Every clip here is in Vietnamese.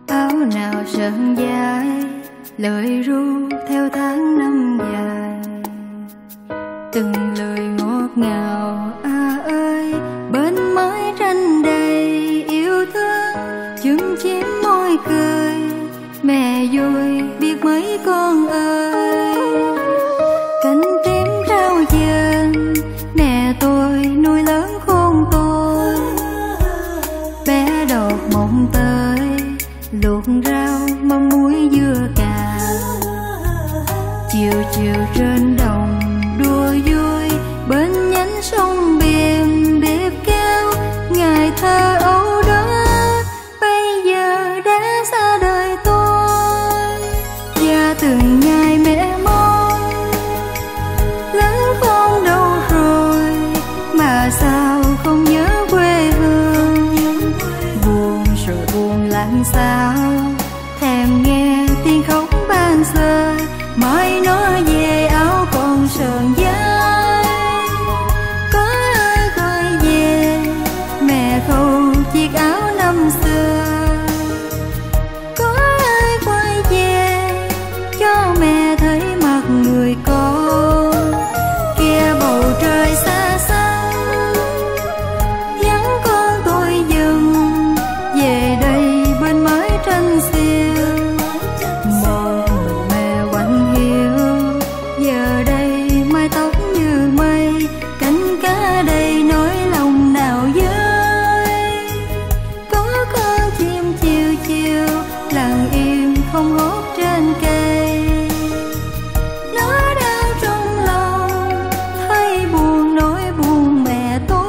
áo nào sờn dài, lời ru theo tháng năm dài. Từng lời ngọt ngào ơi, bên mái tranh đầy yêu thương, chưng chím môi cười, mẹ vui biết mấy con ơi. Cánh tím rao dần, mẹ tôi nuôi lớn khôn tôi. Bé đọt mộng tới, luộc rau mâm muối dưa cà. Chiều chiều trên đồng đùa vui, bên nhánh sông biển điệp cao. Ngày thơ ấu đó bây giờ đã xa đời tôi. Và từng ngày mẹ mong lớn con đâu rồi, mà sao không nhớ quê hương. Buồn rồi buồn làm sao, thèm nghe tiếng khóc ban giờ. Mai nói về áo còn sờn dài, có ai gọi về mẹ khâu chiếc áo năm xưa. Có ai quay về cho mẹ thấy mặt người con. Kia bầu trời xa xăm vắng con tôi dừng về đây bên mái tranh xiêu. Một mình mẹ quạnh hiu, giờ đây mái tóc như mây, cánh cá đây nỗi lòng nào dơi. Có con chim chiều chiều lặng im không hót trên cây. Nó đau trong lòng thấy buồn, nỗi buồn mẹ tôi.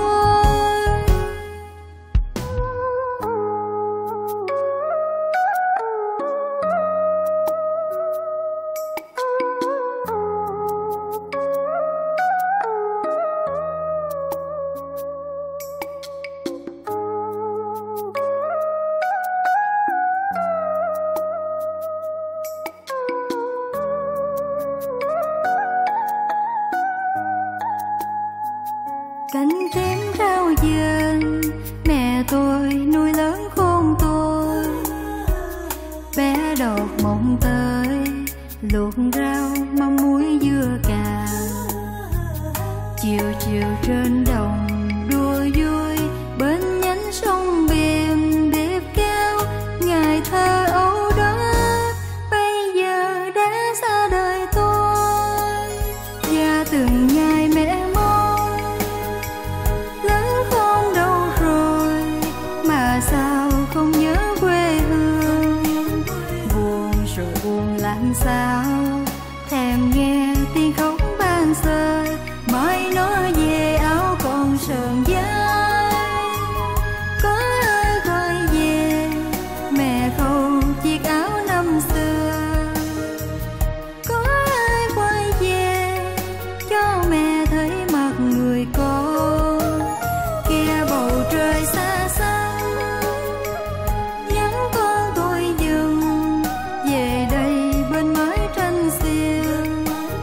Cánh tím rao dần, mẹ tôi nuôi lớn khôn tôi. Bé đọt mộng tới, luộc rau mâm muối dưa cà. Chiều chiều trên đồng đùa vui, bên nhánh sông biển điệp cao. Ngày thơ ấu đó bây giờ đã xa đời tôi. Và từng ngày mẹ mong lớn con đâu rồi, mà sao không nhớ quê hương. Buồn rồi buồn làm sao, thèm nghe tiếng khóc ban giờ. Mai nói về áo còn sờn dài, có ai gọi về mẹ khâu chiếc áo năm xưa. Có ai quay về cho mẹ thấy mặt người con. Kia bầu trời xa xăm vắng con tôi dừng về đây bên mái tranh xiêu.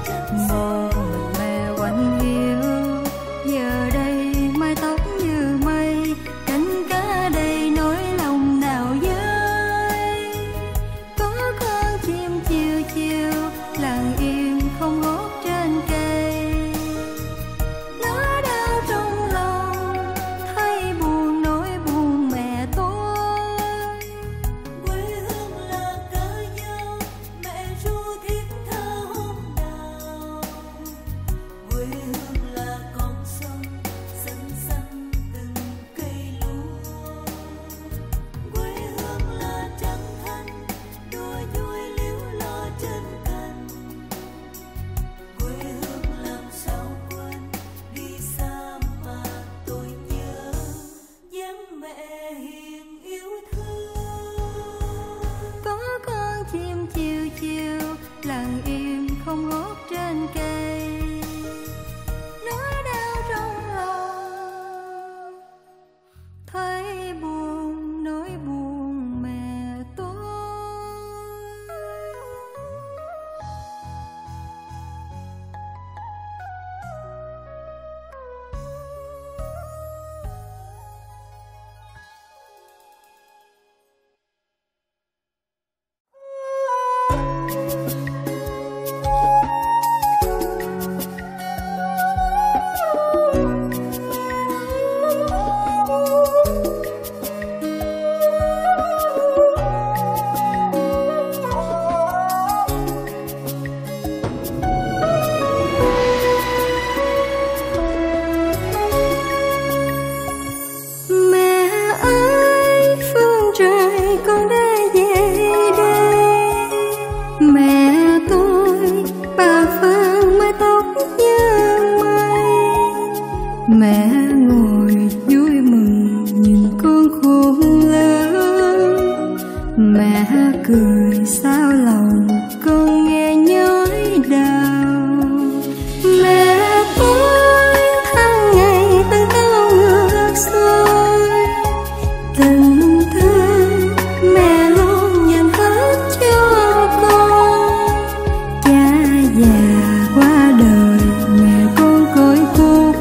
Mẹ cười sao lòng con nghe nhói đau. Mẹ ơi tháng ngày từng câu ngược xuôi, tình thương mẹ luôn dành hết cho con. Cha già qua đời mẹ con côi cút,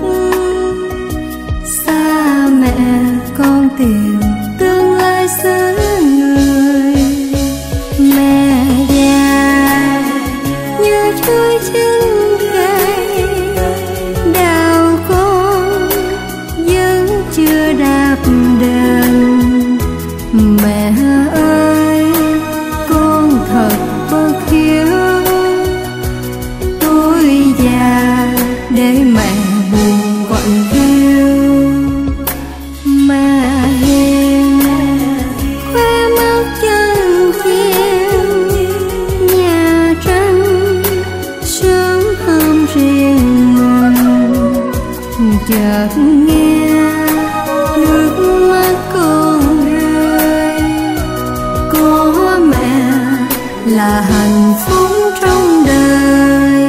xa mẹ con tìm tương lai xứ người. Mẹ già như chuối chín cây, đào con vẫn chưa đạp đền. Mẹ ơi con thật bất hiếu, tôi già để mẹ buồn quạnh hiu. Mẹ hiền khoe mắt chân chiều, nhà tranh sớm hôm riêng mình. Chợt nghe nước mắt con rơi, có mẹ là hạnh phúc trong đời.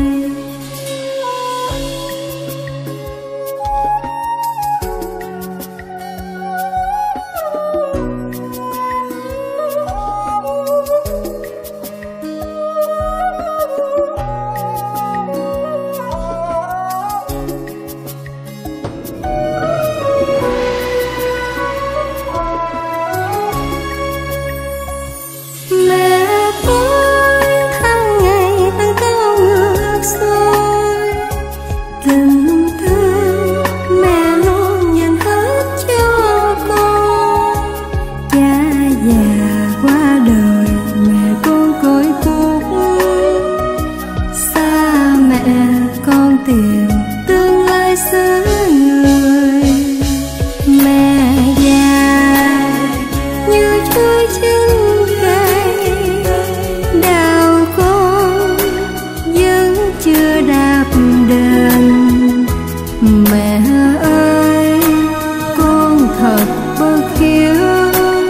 Tìm tương lai xứ người. Mẹ già như chuối chín cây, đào con vẫn chưa đạp đền. Mẹ ơi con thật bất hiếu,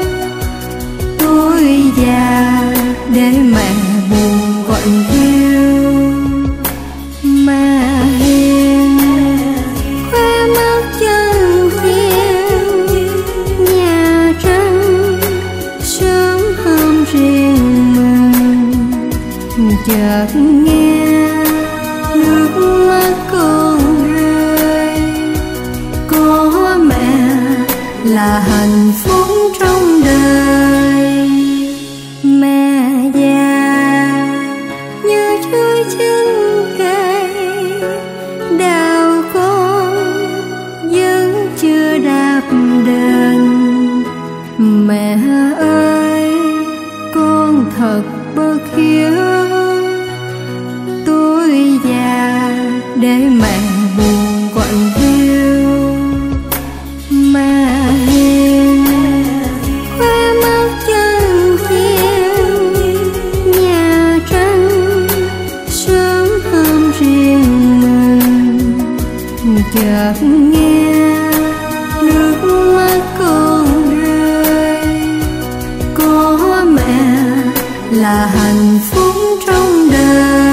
tôi già để mẹ buồn quạnh hiu. Mẹ hiền khoe mắt chân chiều, nhà tranh sớm hôm riêng mình. Chợt nghe nước mắt con rơi, có mẹ là hạnh phúc trong đời. Mẹ già như chuối chín cây, đào con vẫn chưa đạp đền. Mẹ ơi con thật bất hiếu, tôi già để mẹ buồn quạnh hiu. Mẹ hiền khoe mắt chân chiều, nhà tranh sớm hôm riêng mình. Chợt nghe nước mắt con rơi, có mẹ là hạnh phúc trong đời.